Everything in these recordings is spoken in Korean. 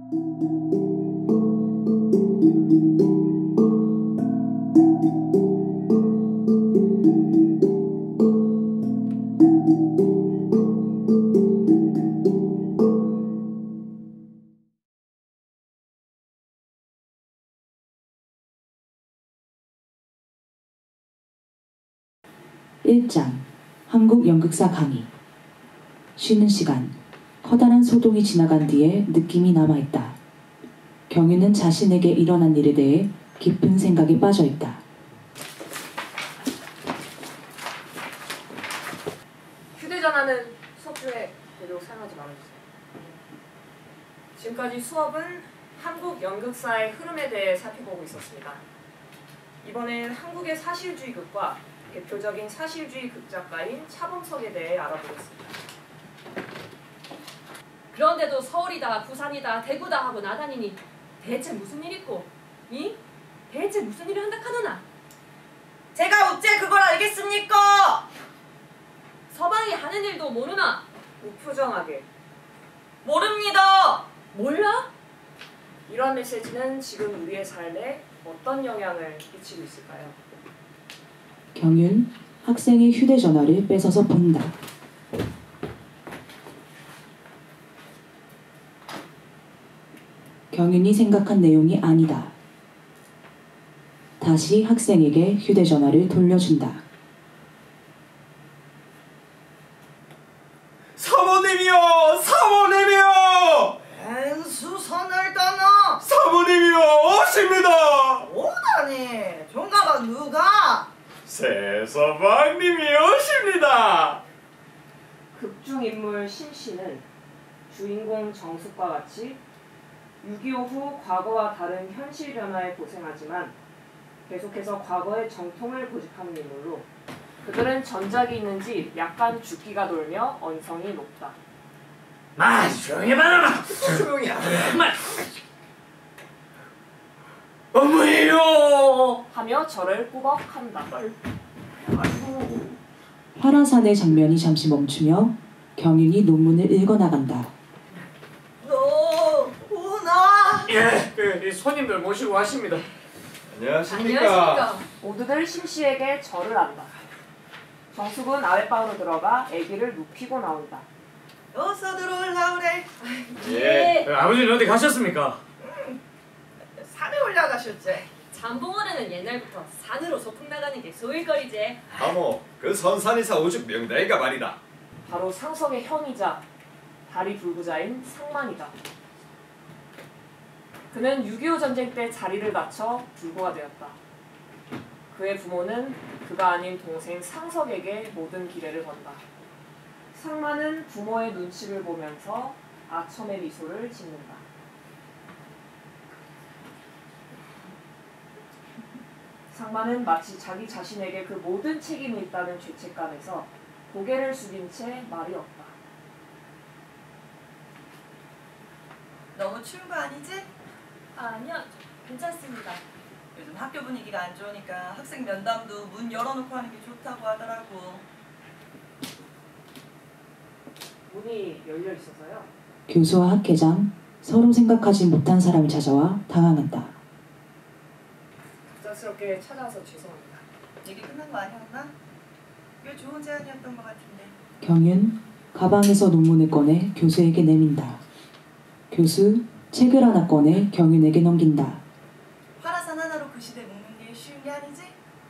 (1장) 한국 연극사 강의. 쉬는 시간. 커다란 소동이 지나간 뒤에 느낌이 남아있다. 경유는 자신에게 일어난 일에 대해 깊은 생각에 빠져있다. 휴대전화는 수업 중에 되도록 사용하지 말아주세요. 지금까지 수업은 한국 연극사의 흐름에 대해 살펴보고 있었습니다. 이번엔 한국의 사실주의 극과 대표적인 사실주의 극작가인 차범석에 대해 알아보겠습니다. 그런데도 서울이다 부산이다 대구다 하고 나다니니 대체 무슨 일 있고 대체 무슨 일을 한다 카노나? 제가 어째 그걸 알겠습니까? 서방이 하는 일도 모르나? 무표정하게. 모릅니다. 몰라? 이런 메시지는 지금 우리의 삶에 어떤 영향을 끼치고 있을까요? 경윤 학생의 휴대전화를 뺏어서 본다. 경윤이 생각한 내용이 아니다. 다시 학생에게 휴대전화를 돌려준다. 사모님이요! 사모님이요! 수선을 떠나 사모님이요! 오십니다! 오다니 종가가 누가? 새서방님이 오십니다! 극중 인물 신씨는 주인공 정숙과 같이 6.25 후 과거와 다른 현실 변화에 고생하지만 계속해서 과거의 정통을 고집하는 인물로 그들은 전작이 있는지 약간 죽기가 돌며 언성이 높다. 조용히 해봐라! 조용히 하라! 어머니요! 하며 저를 꾸벅한다. 화라산의 장면이 잠시 멈추며 경윤이 논문을 읽어나간다. 너 오나? 예, 손님들 모시고 왔습니다. 안녕하십니까? 모두들 신씨에게 절을 한다. 정숙은 아랫방으로 들어가 아기를 눕히고 나온다. 어서 들어올라오래. 예. 아버지는 어디 가셨습니까? 산에 올라가셨지? 잠봉어른은 옛날부터 산으로 소풍 나가는 게 소일거리지. 하모, 그 선산이사 오죽 명다이가 말이다. 바로 상석의 형이자 다리 불구자인 상만이다. 그는 6.25 전쟁 때 자리를 다쳐 불구가 되었다. 그의 부모는 그가 아닌 동생 상석에게 모든 기례를 건다. 상만은 부모의 눈치를 보면서 아첨의 미소를 짓는다. 상만은 마치 자기 자신에게 그 모든 책임이 있다는 죄책감에서 고개를 숙인 채 말이 없다. 너무 추운 거 아니지? 아니요, 괜찮습니다. 요즘 학교 분위기가 안 좋으니까 학생 면담도 문 열어놓고 하는 게 좋다고 하더라고. 문이 열려 있어서요. 교수와 학회장, 서로 생각하지 못한 사람이 찾아와 당황한다. 갑작스럽게 찾아와서 죄송합니다. 얘기 끝난 거 아니었나? 꽤 좋은 제안이었던 것 같은데. 경윤 가방에서 논문을 꺼내 교수에게 내민다. 교수 책을 하나 꺼내 경윤에게 넘긴다. 화라산 하나로 그 시대 묶는 게 쉬운 게 아니지?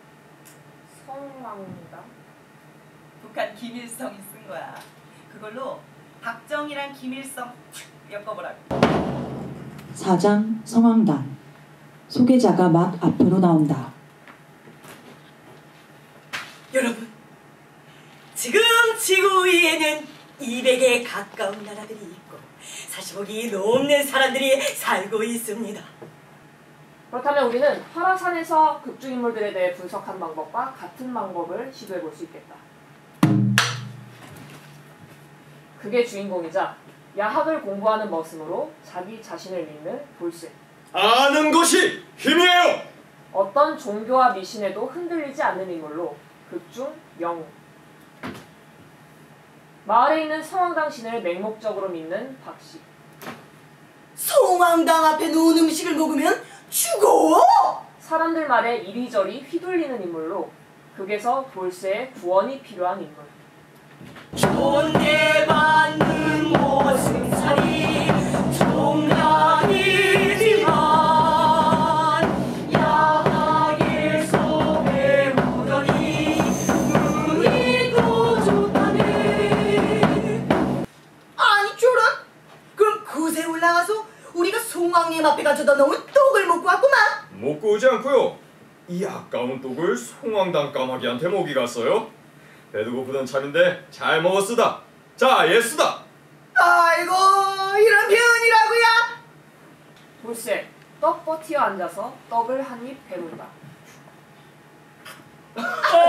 성왕입니다. 북한 김일성이 쓴 거야. 그걸로 박정희랑 김일성 탁 엮어보라고. 4장 성황당. 소개자가 막 앞으로 나온다. 여러분, 지금 지구 위에는 200에 가까운 나라들이 있고 40억이 넘는 사람들이 살고 있습니다. 그렇다면 우리는 화라산에서 극중인물들에 대해 분석한 방법과 같은 방법을 시도해 볼 수 있겠다. 그게 주인공이자 야학을 공부하는 머슴으로 자기 자신을 믿는 볼세. 아는 것이 힘이에요! 어떤 종교와 미신에도 흔들리지 않는 인물로 극중 영우. 마을에 있는 성황당 신을 맹목적으로 믿는 박씨. 송황당 앞에 놓은 음식을 먹으면 죽어! 사람들 말에 이리저리 휘둘리는 인물로 극에서 돌쇠의 구원이 필요한 인물. 존대받는 모승살이 종란이지만 야학에서 배우더니 운이 더 좋다네. 아니 저런! 그럼 그새 올라가서 우리가 송황님 앞에 가져다 놓은 떡을 먹고 왔구만. 먹고 오지 않고요. 이 아까운 떡을 송황당 까마귀한테 먹이 갔어요. 배도 고프던 참인데 잘 먹었으다. 자, 예스다. 아이고 이런 표현이라고야? 돌쇠, 떡 버티어 앉아서 떡을 한 입 배운다. 이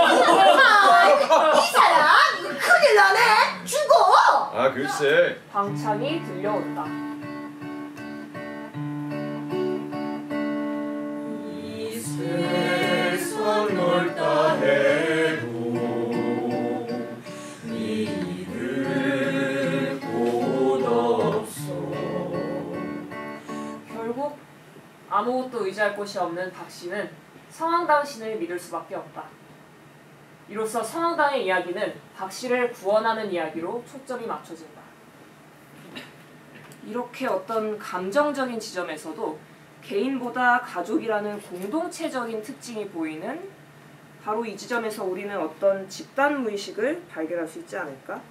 사람 이거 큰일 나네. 죽어. 아, 글쎄. 방창이 들려온다. 이 세상 넓다 해도 믿을 곳 없어. 결국 아무것도 의지할 곳이 없는 박씨는 성황당 신을 믿을 수밖에 없다. 이로써 성황당의 이야기는 박씨를 구원하는 이야기로 초점이 맞춰진다. 이렇게 어떤 감정적인 지점에서도 개인보다 가족이라는 공동체적인 특징이 보이는 바로 이 지점에서 우리는 어떤 집단 무의식을 발견할 수 있지 않을까?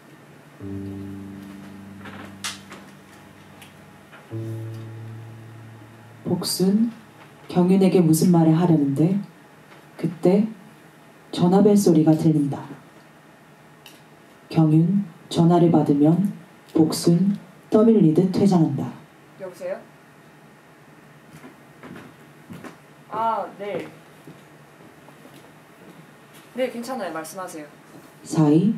복순 경윤에게 무슨 말을 하려는데 그때 전화벨 소리가 들린다. 경윤 전화를 받으면 복순 떠밀리듯 퇴장한다. 여보세요? 아, 네. 네, 괜찮아요. 말씀하세요. 사이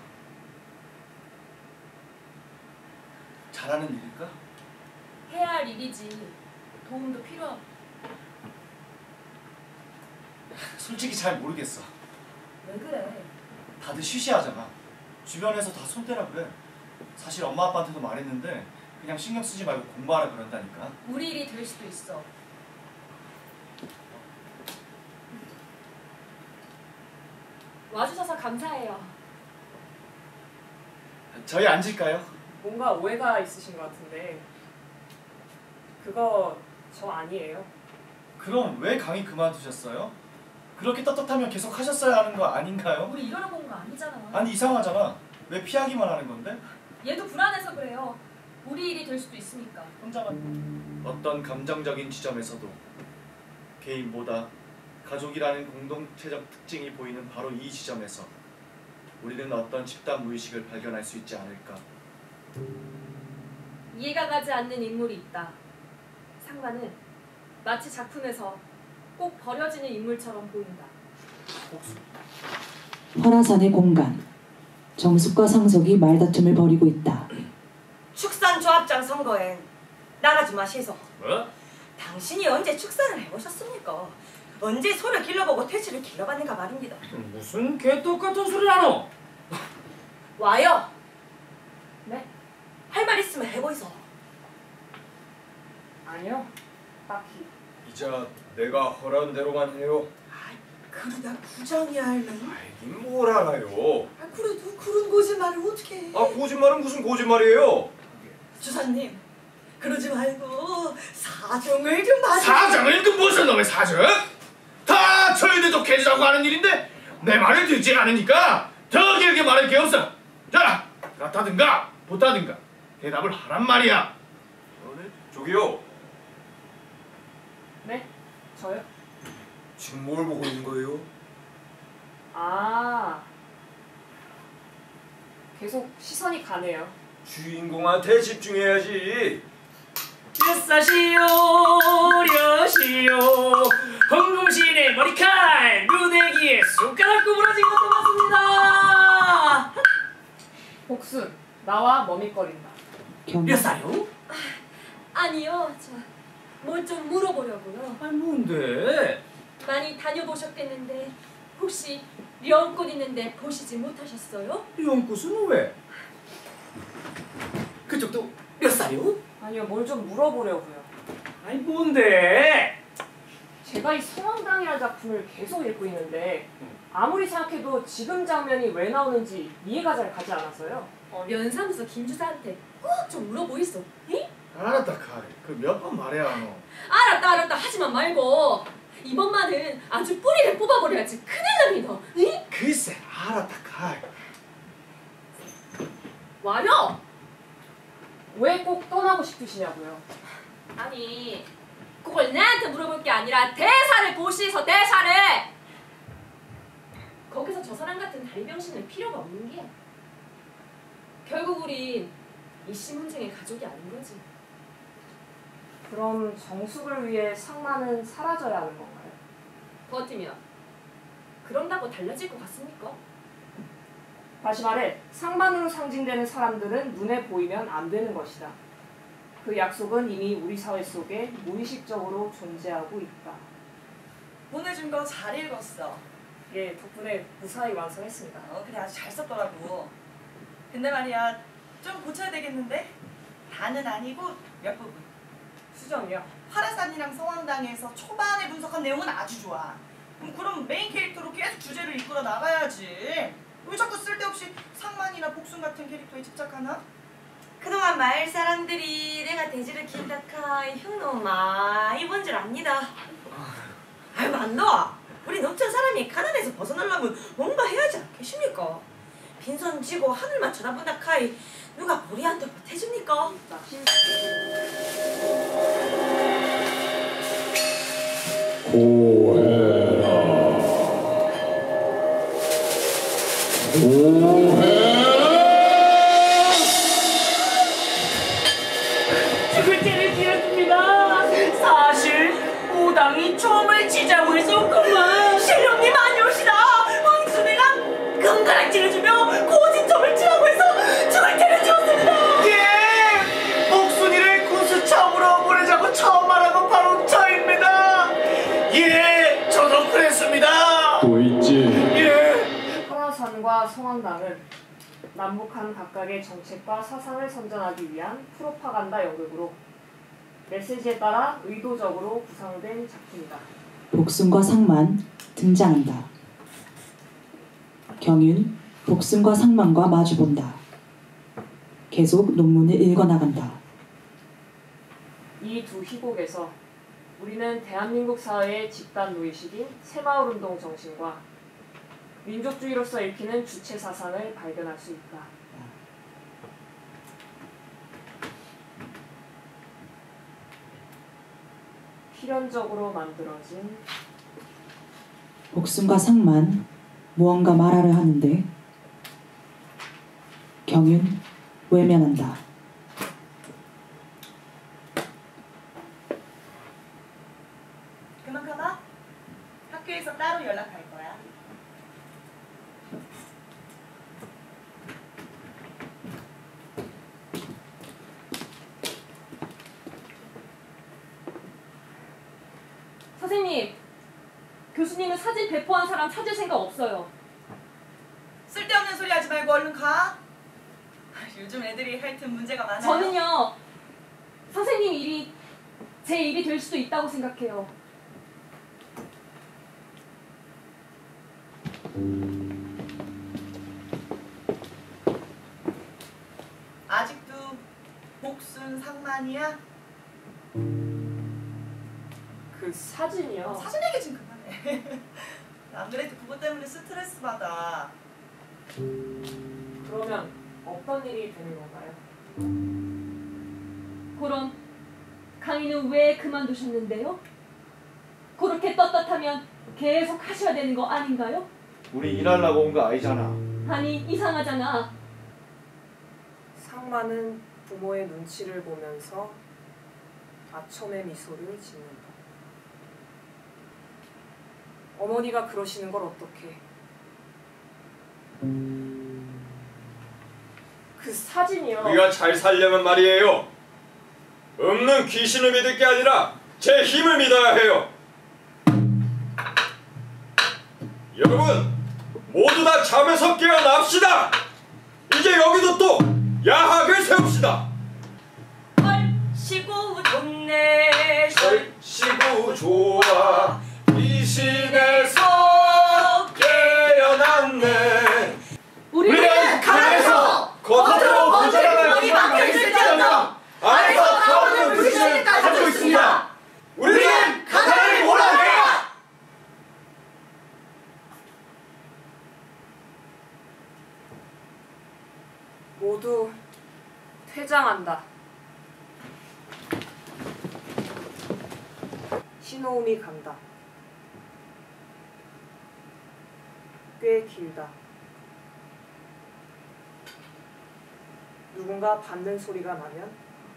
잘하는 일일까? 해야 할 일이지. 도움도 필요하고. 솔직히 잘 모르겠어. 왜 그래? 다들 쉬쉬하잖아. 주변에서 다 손대라 그래. 사실 엄마 아빠한테도 말했는데 그냥 신경 쓰지 말고 공부하라 그런다니까. 우리 일이 될 수도 있어. 와주셔서 감사해요. 저희 앉을까요? 뭔가 오해가 있으신 것 같은데 그거 저 아니에요. 그럼 왜 강의 그만두셨어요? 그렇게 떳떳하면 계속 하셨어야 하는 거 아닌가요? 우리 이러려고 온 거 아니잖아. 아니 이상하잖아. 왜 피하기만 하는 건데? 얘도 불안해서 그래요. 우리 일이 될 수도 있으니까. 혼자만. 어떤 감정적인 지점에서도 개인보다 가족이라는 공동체적 특징이 보이는 바로 이 지점에서 우리는 어떤 집단 무의식을 발견할 수 있지 않을까. 이해가 가지 않는 인물이 있다. 상관은 마치 작품에서 꼭 버려지는 인물처럼 보인다. 화라산의 공간 정숙과 상석이 말다툼을 벌이고 있다. 축산조합장 선거에 나가지 마시소. 뭐? 당신이 언제 축산을 해보셨습니까? 언제 소를 길러보고 퇴치를 길러봤는가 말입니다. 무슨 개떡 같은 소리 하노? 와요. 네? 할 말 있으면 해보이소. 아니요. 딱히. 이자 내가 허락한 대로만 해요. 그러다 부장이 알면. 알긴 뭘 알아요. 그래도 그런 거짓말을 어떻게 해. 아, 거짓말은 무슨 거짓말이에요? 주사님 그러지 말고 사정을 좀 하세요. 사정은 그 무슨 놈의 사정? 다 저희들 좋게해주자고 하는 일인데 내 말을 듣지 않으니까 더 길게 말할 게 없어. 자, 그렇다든가 못하든가 대답을 하란 말이야. 저기요. 네? 저요? 지금 뭘 보고 있는 거예요? 아, 계속 시선이 가네요. 주인공한테 집중해야지. 뱃사시오 려시오 홍금신의 머리칼 누대기에 숟가락 구부러진 것도 맞습니다. 복순, 나와 머뭇거린다. 경윤 살이요? 아니요, 저 뭘 좀 물어보려고요. 아니 뭔데? 많이 다녀보셨겠는데 혹시 령꽃 있는데 보시지 못하셨어요? 연꽃은 왜? 그쪽도 몇 살이요? 아니요, 뭘 좀 물어보려고요. 아니 뭔데? 제가 이 성황당이라는 작품을 계속 읽고 있는데 아무리 생각해도 지금 장면이 왜 나오는지 이해가 잘 가지 않아서요. 면사무소 김주사한테 꼭 좀 물어보이소. 이? 알았다 카이. 그 몇 번 말해야 하노. 알았다 하지만 말고 이번만은 아주 뿌리를 뽑아버려야지 큰일 납니다. 이? 글쎄 알았다 카이. 와려? 왜 꼭 떠나고 싶으시냐고요. 아니 그걸 내한테 물어볼 게 아니라 대사를 보시소. 대사를. 거기서 저 사람 같은 다리병신은 필요가 없는 게 결국 우린 이 신문쟁의 가족이 아닌 거지. 그럼 정숙을 위해 상만은 사라져야 하는 건가요? 버티면 그런다고 달라질 것 같습니까? 다시 말해 상만으로 상징되는 사람들은 눈에 보이면 안 되는 것이다. 그 약속은 이미 우리 사회 속에 무의식적으로 존재하고 있다. 보내준 거 잘 읽었어. 예, 덕분에 무사히 완성했습니다. 그래 아주 잘 썼더라고. 근데 말이야 좀 고쳐야 되겠는데? 다는 아니고 몇 부분. 수정이요. 화라산이랑 성황당에서 초반에 분석한 내용은 아주 좋아. 그럼 메인 캐릭터로 계속 주제를 이끌어 나가야지. 왜 자꾸 쓸데없이 상만이나 복순 같은 캐릭터에 집착하나? 그동안 마을 사람들이 내가 돼지를 키운다카 흉노 많이 본 줄 압니다. 아유 만도 우리 녹천 사람이 가난에서 벗어나려면 뭔가 해야지 않겠습니까? 빈손 쥐고 하늘만 쳐다본다 카이 누가 우리한테 보태줍니까? 고해라 고해라 죽을 죄를 지었습니다. 사실 무당이 처음을 치자고 했었구만. 신령님 아니오시다. 황순이가 금가락질을 주며 고진점을 치라고 해서 죽을 죄를 지었습니다. 예! 목순이를 구수처음으로 보내자고 처음 말한 건 바로 저입니다. 예! 저도 그랬습니다. 또 있지. 예! 화라산과 성황당은 남북한 각각의 정책과 사상을 선전하기 위한 프로파간다 연극으로 메시지에 따라 의도적으로 구성된 작품이다. 복순과 상만 등장한다. 경윤 복순과 상만과 마주본다. 계속 논문을 읽어나간다. 이 두 희곡에서 우리는 대한민국 사회의 집단 무의식인 새마을운동 정신과 민족주의로서 읽히는 주체 사상을 발견할 수 있다. 필연적으로 만들어진 복순과 상만 무언가 말하려 하는데 경윤 외면한다. 그만 가봐. 학교에서 따로 연락할 거야. 선생님, 교수님은 사진 배포한 사람 찾을 생각 없어요. 쓸데없는 소리 하지 말고 얼른 가. 요즘 애들이 하여튼 문제가 많아요. 저는요, 선생님 일이 제 일이 될 수도 있다고 생각해요. 아직도 복순 상만이야? 그 사진이요. 사진 얘기 좀 그만해. 안 그래도 그것 때문에 스트레스 받아. 그러면 어떤 일이 되는 건가요? 그럼 강의는 왜 그만두셨는데요? 그렇게 떳떳하면 계속 하셔야 되는 거 아닌가요? 우리 일하려고 온 거 아니잖아. 아니 이상하잖아. 상만은 부모의 눈치를 보면서 아첨의 미소를 짓는다. 어머니가 그러시는 걸 어떻게? 그 사진이요. 우리가 잘 살려면 말이에요. 없는 귀신을 믿을 게 아니라 제 힘을 믿어야 해요. 여러분 모두 다 잠에서 깨어납시다. 이제 여기도 또 야학을 세웁시다. 절치고 좋네 절치고 좋아 이 시대에서 깨어났네. 우리는 가난해서 겉으로 번지는 구멍이 막혀있을지언정 안에서 타오르는 불신을 가지고 있습니다. 우리는 가난을 몰아내야. 모두 퇴장한다. 신호음이 간다. 꽤 길다. 누군가 받는 소리가 나면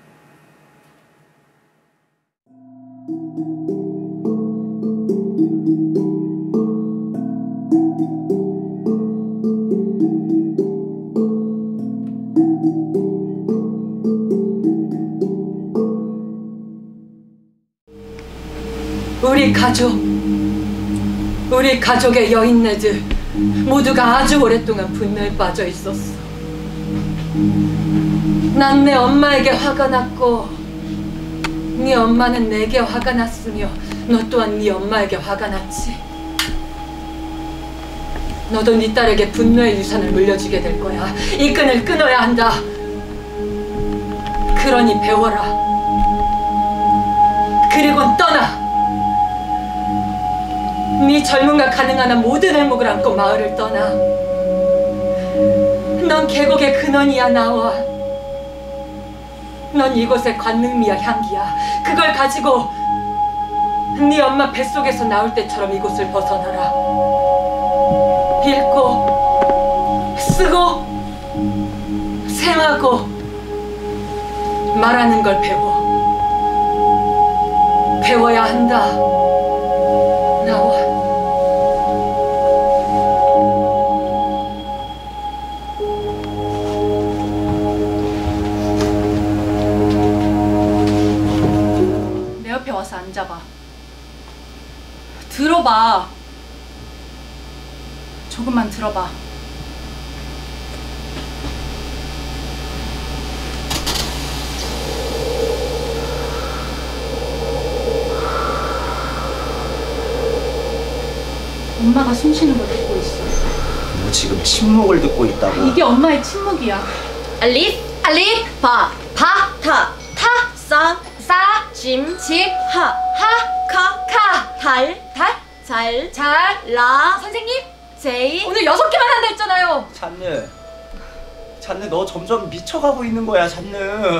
우리 가족의 여인네들 모두가 아주 오랫동안 분노에 빠져 있었어. 난 내 엄마에게 화가 났고 네 엄마는 내게 화가 났으며 너 또한 네 엄마에게 화가 났지. 너도 네 딸에게 분노의 유산을 물려주게 될 거야. 이 끈을 끊어야 한다. 그러니 배워라. 그리고 떠나. 네 젊음과 가능한 한 모든 행복을 안고 마을을 떠나. 넌 계곡의 근원이야. 나와. 넌 이곳의 관능미야. 향기야. 그걸 가지고 네 엄마 뱃속에서 나올 때처럼 이곳을 벗어나라. 읽고 쓰고 생하고 말하는 걸 배워야 한다. 나와. 내 옆에 와서 앉아봐. 들어봐. 조금만 들어봐. 엄마가 숨 쉬는 걸 듣고 있어. 너 지금 침묵을 듣고 있다고? 이게 엄마의 침묵이야. 알립 바 타 사 짐 하 카 잘 라 선생님 제이 오늘 6개만 한다 했잖아요. 잔느 너 점점 미쳐가고 있는 거야. 잔느.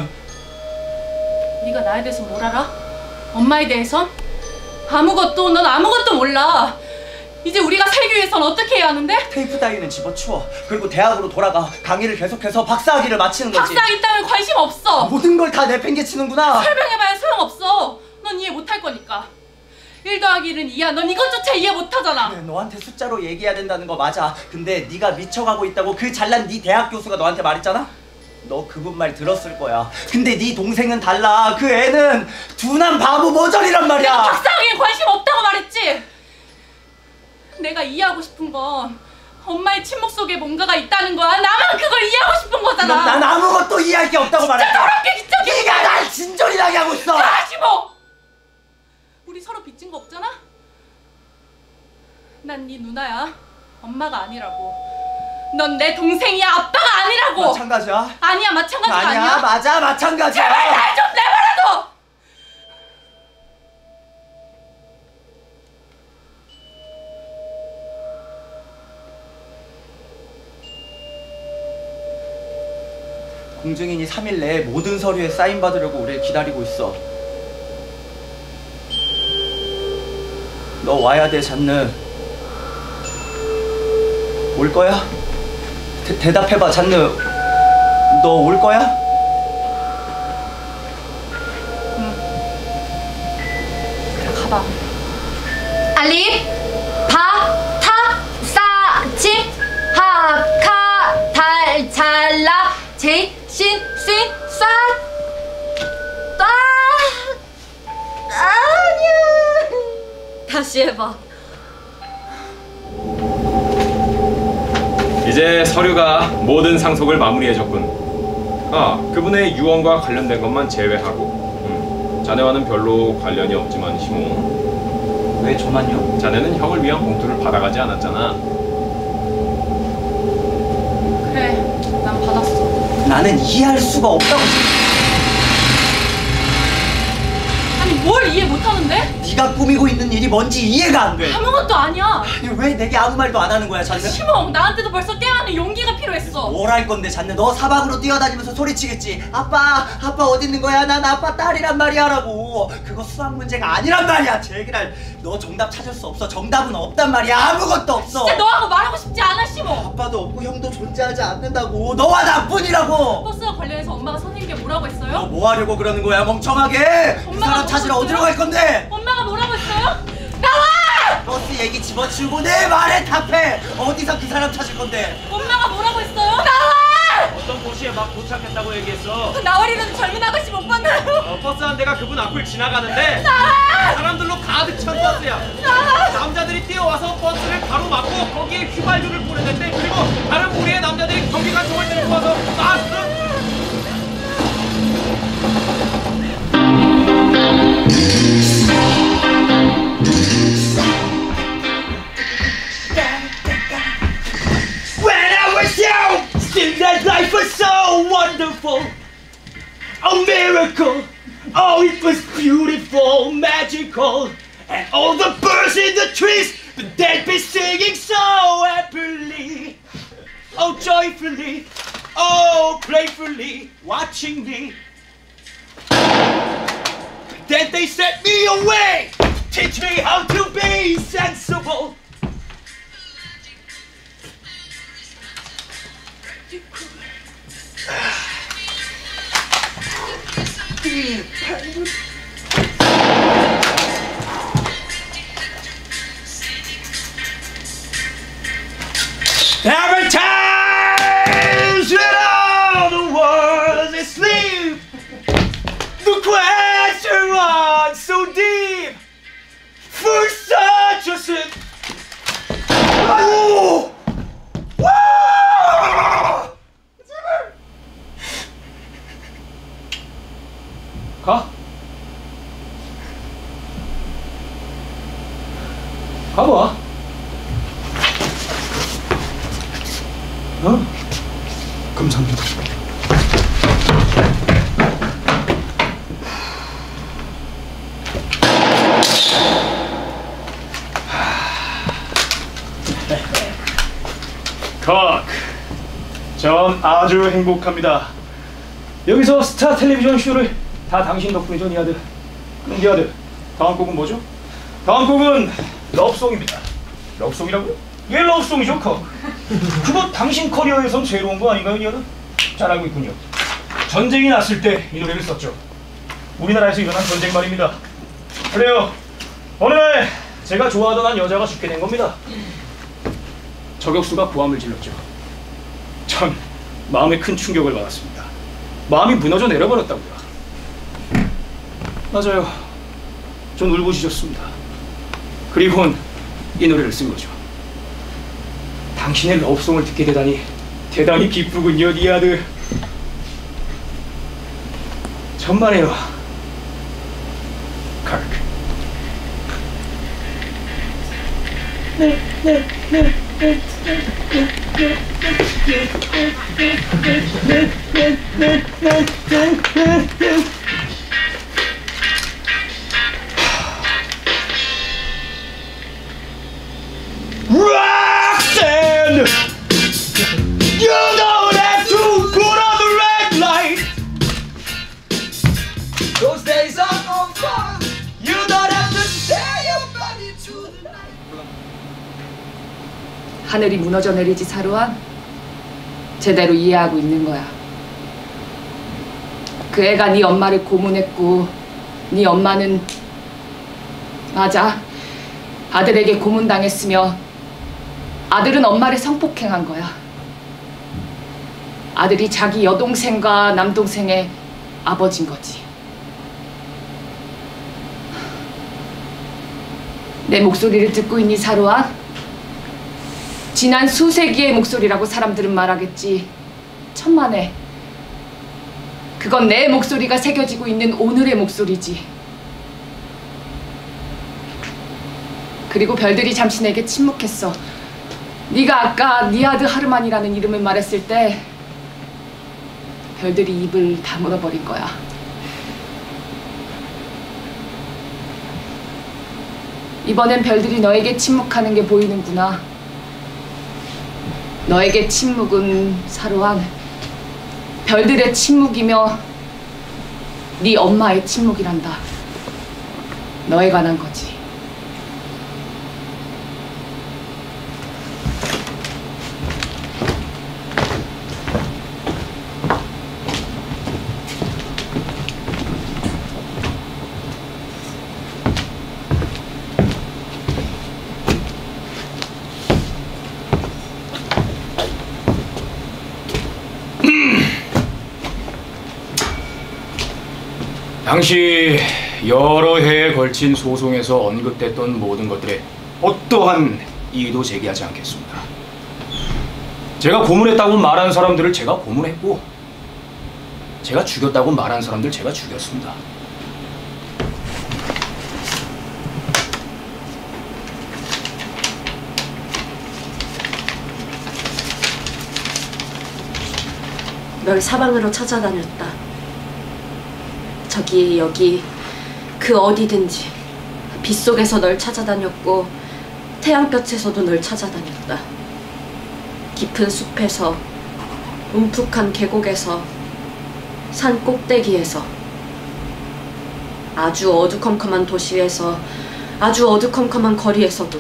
네가 나에 대해서 뭘 알아? 엄마에 대해선? 아무것도. 넌 아무것도 몰라. 이제 우리가 살기 위해선 어떻게 해야 하는데? 테이프 따위는 집어치워. 그리고 대학으로 돌아가 강의를 계속해서 박사학위를 마치는 거지. 박사학위 따윈 관심 없어. 모든 걸 다 내팽개치는구나. 설명해봐야 소용없어. 넌 이해 못할 거니까. 1 더하기 1은 2야. 넌 이것조차 이해 못하잖아. 그래, 너한테 숫자로 얘기해야 된다는 거 맞아. 근데 네가 미쳐가고 있다고 그 잘난 네 대학 교수가 너한테 말했잖아? 너 그분 말 들었을 거야. 근데 네 동생은 달라. 그 애는 둔한 바보 모절이란 말이야. 내가 박사학위에 관심 없다고 말했지. 내가 이해하고 싶은 건 엄마의 침묵 속에 뭔가가 있다는 거야. 나만 그걸 이해하고 싶은 거잖아. 난 아무것도 이해할 게 없다고 말했어. 진짜 더럽게 귀찮게. 네가 날 진절이나게 하고 있어. 하지 뭐. 우리 서로 빚진 거 없잖아? 난 네 누나야. 엄마가 아니라고. 넌 내 동생이야. 아빠가 아니라고. 마찬가지야. 아니야. 마찬가지가 아니야. 맞아. 마찬가지야. 제발 날 좀 내버려둬. 공증인이 3일 내에 모든 서류에 사인 받으려고 우리를 기다리고 있어. 너 와야 돼, 잔느. 올 거야? 대답해봐, 잔느. 너 올 거야? 응. 그래, 가봐. 알립 바 타 사 집 하 카 달 잘라 제이 신 스윗 쏴 아니야. 다시 해봐. 이제 서류가 모든 상속을 마무리해줬군. 그분의 유언과 관련된 것만 제외하고 자네와는 별로 관련이 없지만 시모. 왜 저만요? 자네는 형을 위한 봉투를 받아가지 않았잖아. 그래, 난 받았어. 나는 이해할 수가 없다고. 아니 뭘 이해 못하는데? 네가 꾸미고 있는 일이 뭔지 이해가 안 돼. 아무것도 아니야. 왜 내게 아무 말도 안 하는 거야, 잔네? 시몽, 나한테도 벌써 깨어나는 용기가 필요했어. 뭘 할 건데, 잔네? 너 사방으로 뛰어다니면서 소리치겠지. 아빠 어디 있는 거야? 난 아빠 딸이란 말이야라고. 그거 수학 문제가 아니란 말이야. 제기랄, 너 정답 찾을 수 없어. 정답은 없단 말이야. 아무것도 없어. 진짜 너하고 말하고 싶지 않아, 시몽. 아빠도 없고 형도 존재하지 않는다고. 너와 나뿐이라고. 버스와 관련해서 엄마가 선생님께 뭐라고 했어요? 너 뭐 하려고 그러는 거야, 멍청하게? 그 사람 찾으러 어디로 갈 건데? 엄마가 뭐라고 했어요? 나와! 버스 얘기 집어치우고 내 말에 답해. 어디서 그 사람 찾을 건데? 엄마가 뭐라고 했어요? 나와! 어떤 도시에 막 도착했다고 얘기했어. 나와리라는 젊은 아가씨 못 봤나요? 버스 한 대가 그분 앞을 지나가는데 사람들로 가득 찬 버스야. 남자들이 뛰어와서 버스를 바로 막고 거기에 휘발유를 뿌렸는데, 그리고 다른 무리의 남자들이 경비관총을 들고 와서 막 When I was young, seemed that life was so wonderful, a miracle. Oh, it was beautiful, magical, and all the birds in the trees, they'd be singing so happily, oh joyfully, oh playfully, watching me. Then they sent me away, teach me how to be sensible. There are times when all the world is asleep, the question runs so deep for such a sin. Oh! 가? 가봐. 감사합니다. 컷. 전 아주 행복합니다. 여기서 스타 텔레비전 쇼를 다 당신 덕분이죠, 니아드. 그럼 니아드, 다음 곡은 뭐죠? 다음 곡은 러브송입니다. 러브송이라고요? 예, 러브송이죠, 컷. 그거 당신 커리어에선 새로운 거 아닌가요, 니아드? 잘 알고 있군요. 전쟁이 났을 때 이 노래를 썼죠. 우리나라에서 일어난 전쟁 말입니다. 그래요, 어느 날 제가 좋아하던 한 여자가 죽게 된 겁니다. 저격수가 고함을 질렀죠. 전 마음에 큰 충격을 받았습니다. 마음이 무너져 내려버렸다고요. 맞아요. 전 울부짖었습니다. 그리고는 이 노래를 쓴 거죠. 당신의 러브송을 듣게 되다니 대단히 기쁘군요, 니아드. 천만에요, 카르크. Roxanne, you don't have to put on the red light. Those days are over. You don't have to say your body to the night. 하늘이 무너져 내리지, 사루안. 제대로 이해하고 있는 거야. 그 애가 네 엄마를 고문했고, 네 엄마는 맞아, 아들에게 고문당했으며 아들은 엄마를 성폭행한 거야. 아들이 자기 여동생과 남동생의 아버지인 거지. 내 목소리를 듣고 있니, 사루안? 지난 수세기의 목소리라고 사람들은 말하겠지. 천만에 그건 내 목소리가 새겨지고 있는 오늘의 목소리지. 그리고 별들이 잠시 내게 침묵했어. 네가 아까 니아드 하르만이라는 이름을 말했을 때 별들이 입을 다물어버린 거야. 이번엔 별들이 너에게 침묵하는 게 보이는구나. 너에게 침묵은 사로한 별들의 침묵이며 네 엄마의 침묵이란다. 너에 관한 거지. 당시 여러 해에 걸친 소송에서 언급됐던 모든 것들에 어떠한 이의도 제기하지 않겠습니다. 제가 고문했다고 말한 사람들을 제가 고문했고, 제가 죽였다고 말한 사람들 제가 죽였습니다. 널 사방으로 찾아다녔다. 저기 여기 그 어디든지 빗속에서 널 찾아다녔고 태양볕에서도 널 찾아다녔다. 깊은 숲에서 움푹한 계곡에서 산 꼭대기에서 아주 어두컴컴한 도시에서 아주 어두컴컴한 거리에서도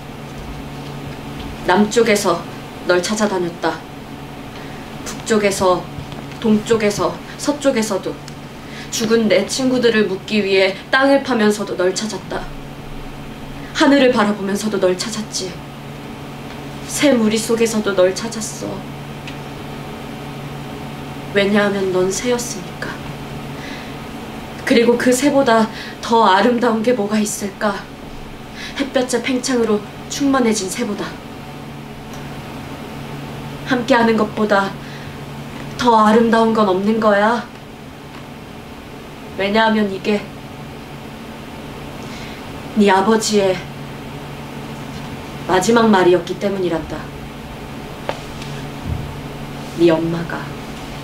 남쪽에서 널 찾아다녔다. 북쪽에서 동쪽에서 서쪽에서도 죽은 내 친구들을 묻기 위해 땅을 파면서도 널 찾았다. 하늘을 바라보면서도 널 찾았지. 새 무리 속에서도 널 찾았어. 왜냐하면 넌 새였으니까. 그리고 그 새보다 더 아름다운 게 뭐가 있을까? 햇볕의 팽창으로 충만해진 새보다. 함께하는 것보다 더 아름다운 건 없는 거야. 왜냐하면 이게 네 아버지의 마지막 말이었기 때문이란다. 네 엄마가.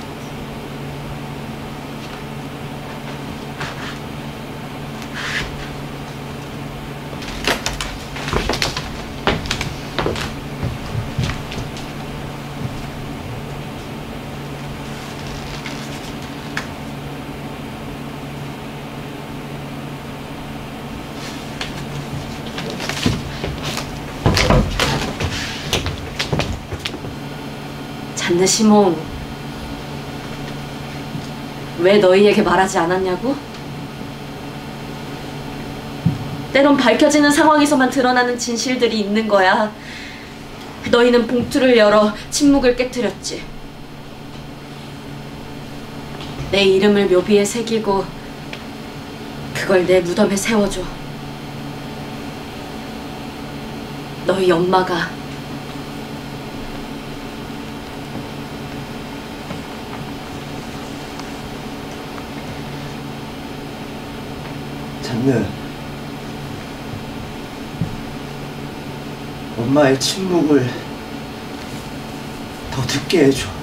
잔느 시몽, 왜 너희에게 말하지 않았냐고? 때론 밝혀지는 상황에서만 드러나는 진실들이 있는 거야. 너희는 봉투를 열어 침묵을 깨뜨렸지. 내 이름을 묘비에 새기고 그걸 내 무덤에 세워줘. 너희 엄마가 잔느, 엄마의 침묵을 더 듣게 해줘.